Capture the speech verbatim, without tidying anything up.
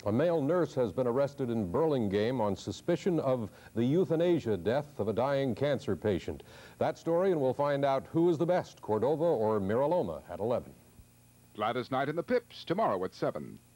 A male nurse has been arrested in Burlingame on suspicion of the euthanasia death of a dying cancer patient. That story, and we'll find out who is the best, Cordova or Miraloma, at eleven. Gladys Knight and the Pips, tomorrow at seven.